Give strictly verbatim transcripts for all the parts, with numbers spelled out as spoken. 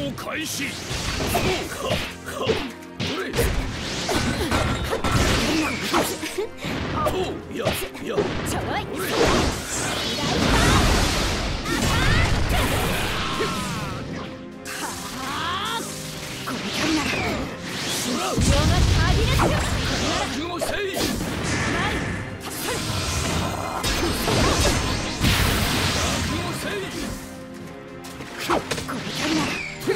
動開始。そうかかこれおうややちょいこれこれからならそら必要なターゲットよ。 覚悟せい。 これからなら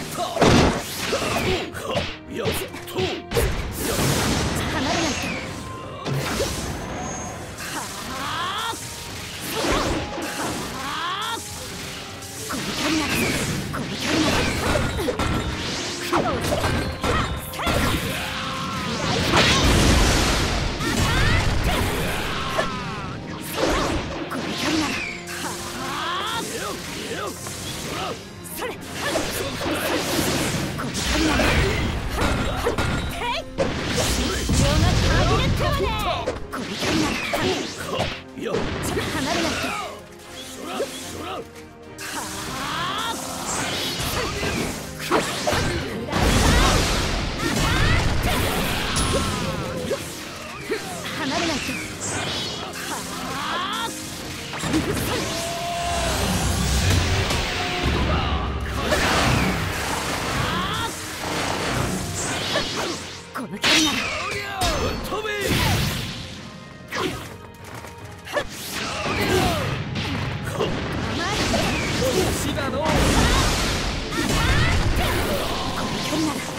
やっと離れないと。これからならこれからならそれこれからなら必要なターゲットはね。これからならや離れないと。 そらそら離れないと。この距離なら飛べ。 この距離なら